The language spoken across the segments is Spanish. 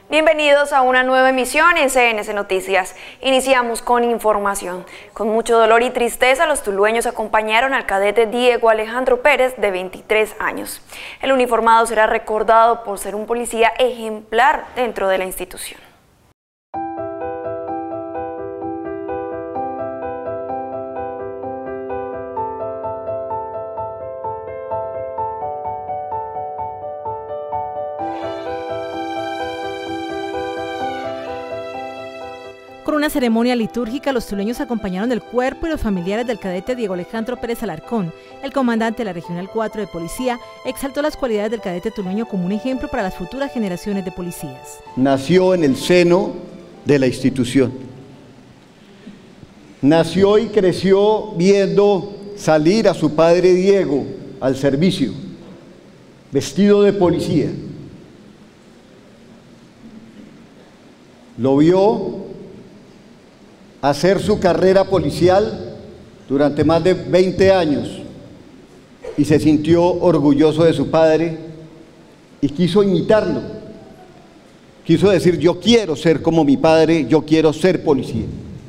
Bienvenidos a una nueva emisión en CNC Noticias. Iniciamos con información. Con mucho dolor y tristeza, los tulueños acompañaron al cadete Diego Alejandro Pérez, de 23 años. El uniformado será recordado por ser un policía ejemplar dentro de la institución. Con una ceremonia litúrgica, los tulueños acompañaron el cuerpo y los familiares del cadete Diego Alejandro Pérez Alarcón. El comandante de la Regional 4 de Policía exaltó las cualidades del cadete tulueño como un ejemplo para las futuras generaciones de policías. Nació en el seno de la institución. Nació y creció viendo salir a su padre Diego al servicio, vestido de policía. Lo vio hacer su carrera policial durante más de 20 años y se sintió orgulloso de su padre y quiso imitarlo. Quiso decir: yo quiero ser como mi padre, yo quiero ser policía.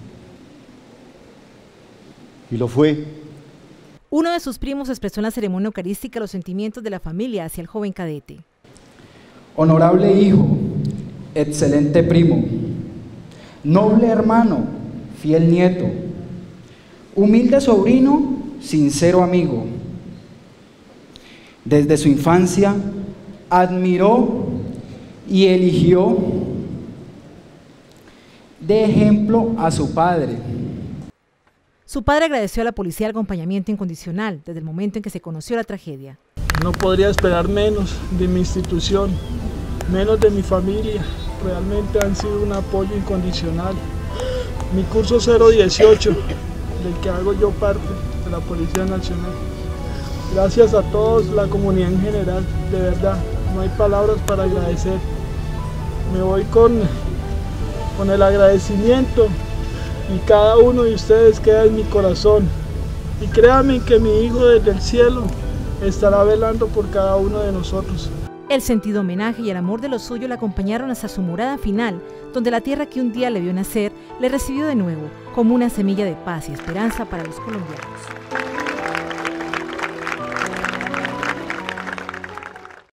Y lo fue. Uno de sus primos expresó en la ceremonia eucarística los sentimientos de la familia hacia el joven cadete. Honorable hijo, excelente primo, noble hermano, fiel nieto, humilde sobrino, sincero amigo. Desde su infancia admiró y eligió de ejemplo a su padre. Su padre agradeció a la policía el acompañamiento incondicional desde el momento en que se conoció la tragedia. No podría esperar menos de mi institución, menos de mi familia. Realmente han sido un apoyo incondicional. Mi curso 018, del que hago yo parte, de la Policía Nacional. Gracias a todos, la comunidad en general, de verdad, no hay palabras para agradecer. Me voy con el agradecimiento y cada uno de ustedes queda en mi corazón. Y créanme que mi hijo desde el cielo estará velando por cada uno de nosotros. El sentido homenaje y el amor de los suyos le acompañaron hasta su morada final, donde la tierra que un día le vio nacer le recibió de nuevo como una semilla de paz y esperanza para los colombianos.